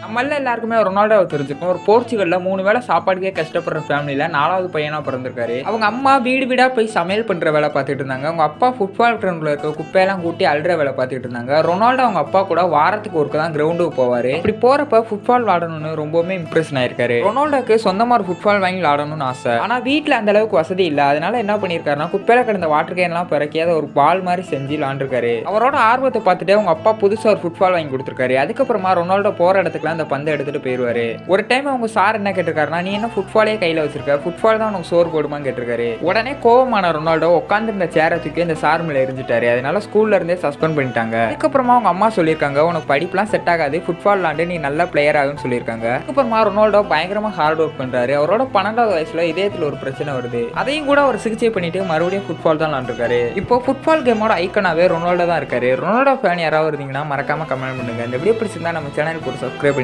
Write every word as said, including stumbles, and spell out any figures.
நம்மள எல்லாருக்குமே ரொனால்டோவை தெரிஞ்சிருக்கும். ஒரு போர்ச்சுகல்ல மூணு வேளை சாப்பாடுக்கே கஷ்டப்படுற ஃபேமிலியில நாலாவது பையனா பிறந்திருக்காரு. அவங்க அம்மா வீடு வீடா போய் சமையல் பண்ற வேலை பார்த்துட்டு இருந்தாங்க. அவங்க அப்பா ஃபுட்பால் கிரவுண்ட்ல இருக்க குப்பையெல்லாம் கூட்டி அல்ற வேலை பார்த்துட்டு இருந்தாங்க. ரொனால்டோ அவங்க அப்பா கூட வாரத்துக்கு ஒருக்க தான் கிரவுண்டுக்கு போவாரு. இப்படி போறப்ப ஃபுட்பால் விளாடணும்னு ரொம்பவுமே இம்ப்ரெஷன் ஆயிருக்காரு. ரொனால்டோக்கு சொந்தமா ஒரு ஃபுட்பால் வாங்கி விளாடணும்னு ஆசை. ஆனா வீட்டுல அந்த அளவுக்கு வசதி இல்ல. அதனால என்ன பண்ணிருக்காருன்னா குப்பையில கிடந்த வாட்டர் கேன் எல்லாம் பிறக்கி அதை ஒரு பால் மாதிரி செஞ்சு விளாண்டுருக்காரு. அவரோட ஆர்வத்தை பார்த்துட்டு அவங்க அப்பா புதுசா ஒரு ஃபுட்பால் வாங்கி கொடுத்துருக்காரு. அதுக்கப்புறமா ரொனால்டோ போற இடத்துக்குலாம் அந்த பந்தை எடுத்துட்டு போயிருவாரு. ஒரு டைம் அவங்க சார் என்ன கேட்டிருக்காருன்னா, நீ என்ன ஃபுட்பாலே கையில வச்சிருக்க, ஃபுட்பால் தான் உனக்கு சோறு போடுமான்னு கேட்டிருக்காரு. உடனே கோவமான ரொனால்டோ உட்காந்து இருந்த சேரை தூக்கி இந்த சார் மேல எரிஞ்சிட்டாரு. அதனால ஸ்கூல்ல இருந்தே சஸ்பெண்ட் பண்ணிட்டாங்க. அதுக்கப்புறமா அவங்க அம்மா சொல்லியிருக்காங்க, உனக்கு படிப்புலாம் செட் ஆகாது, ஃபுட்பால் விளாண்டு நீ நல்ல பிளேயர் ஆகுன்னு சொல்லியிருக்காங்க. அதுக்கப்புறமா ரொனால்டோ பயங்கரமா ஹார்ட் ஒர்க் பண்றாரு. அவரோட பன்னெண்டாவது வயசுல இதயத்துல ஒரு பிரச்சனை வருது. அதையும் கூட அவர் சிகிச்சை பண்ணிட்டு மறுபடியும் ஃபுட்பால் தான் விளாண்டுருக்காரு. இப்போ ஃபுட்பால் கேமோட ஐக்கனாவே ரொனால்டோ தான் இருக்காரு. ரொனால்டோ ஃபேன் யாராவது இருந்தீங்கன்னா மறக்காம கமெண்ட் பண்ணுங்க. இந்த வீடியோ பிடிச்சிருந்தா நம்ம சேனலுக்கு ஒரு சப்ஸ்கிரைப் பண்ணி